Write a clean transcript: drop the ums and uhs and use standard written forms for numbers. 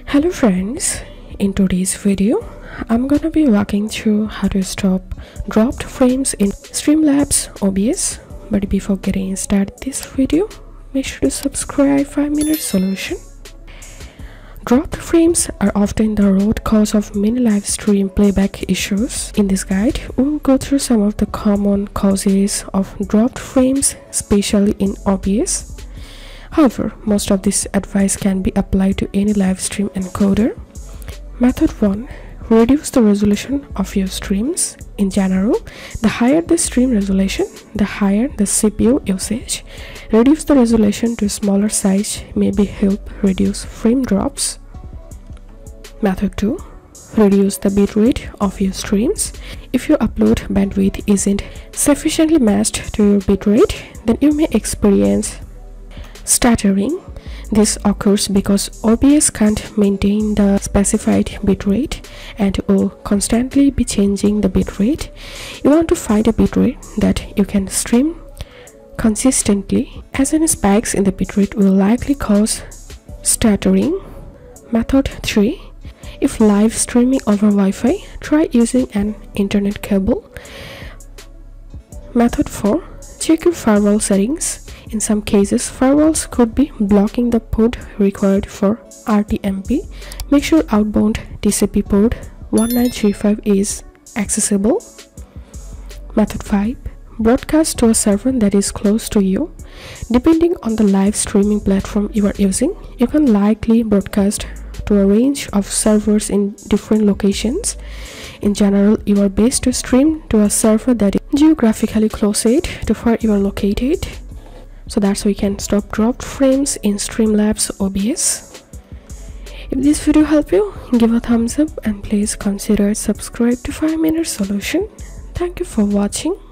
Hello friends, in today's video I'm gonna be walking through how to stop dropped frames in Streamlabs OBS. But before getting started this video, make sure to subscribe 5-minute solution. Dropped frames are often the root cause of many live stream playback issues. In this guide, we'll go through some of the common causes of dropped frames, especially in OBS. However, most of this advice can be applied to any live stream encoder. Method 1. Reduce the resolution of your streams. In general, the higher the stream resolution, the higher the CPU usage. Reduce the resolution to a smaller size maybe help reduce frame drops. Method 2. Reduce the bitrate of your streams. If your upload bandwidth isn't sufficiently matched to your bitrate, then you may experience stuttering. This occurs because OBS can't maintain the specified bitrate and will constantly be changing the bitrate. You want to find a bitrate that you can stream consistently, as any spikes in the bitrate will likely cause stuttering. Method 3. If live streaming over Wi-Fi, try using an internet cable. Method 4. Check your firewall settings. In some cases, firewalls could be blocking the port required for RTMP. Make sure outbound TCP port 1935 is accessible. Method 5. Broadcast to a server that is close to you. Depending on the live streaming platform you are using, you can likely broadcast to a range of servers in different locations. In general, you are best to stream to a server that is geographically closest to where you are located. So that's how we can stop dropped frames in Streamlabs OBS. If this video helped you, give a thumbs up and please consider subscribe to 5-minute solution. Thank you for watching.